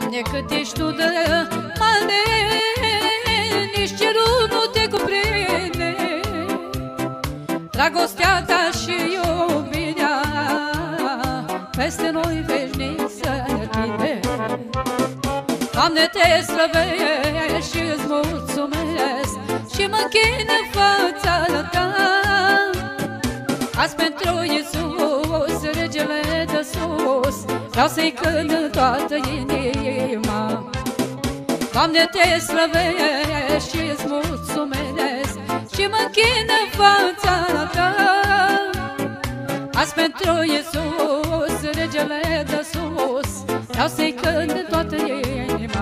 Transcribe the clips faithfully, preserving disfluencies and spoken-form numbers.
Doamne, cât ești Tu de mare, nici cerul nu te cuprinde. Dragostea Ta și iubirea peste noi veșnic să ne tinde. Doamne, Te slăvesc și îți mulțumesc și mă închin în fața Ta. Azi pentru Iisus, Regele de sus, vreau să-i cânt în toată inima. Doamne, Te slăvesc și îți mulțumesc și mă închin în fața Ta. Azi pentru Iisus, Regele de sus, vreau să-i cânt în toată inima.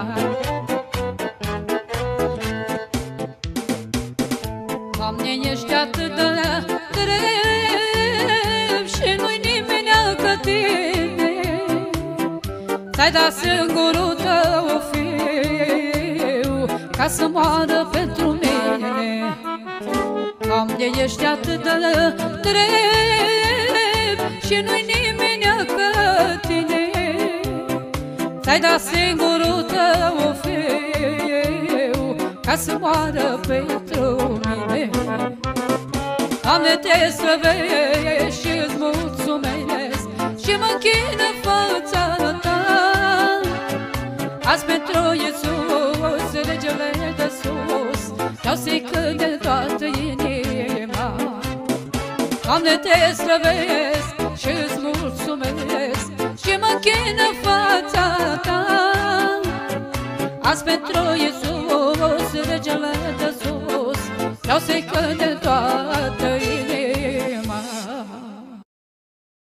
Doamne, ești atât de drept și nu-i nimeni ca Tine. Ți-ai dat singurul Tău fiu ca să moară pentru mine. Doamne, ești atât de drept și nu-i nimeni ca Tine. Ți-ai dat singurul Tău fiu ca să moară pentru mine. Doamne, Te slăvesc și îți mulțumesc și mă închin în fața Ta. Azi pentru Iisus, Regele de sus, vreau să-i cânt de toată inima. Doamne, Te slăvesc și îți mulțumesc și mă închin în fața Ta. Azi pentru Iisus, Regele de sus, vreau să-i cânt de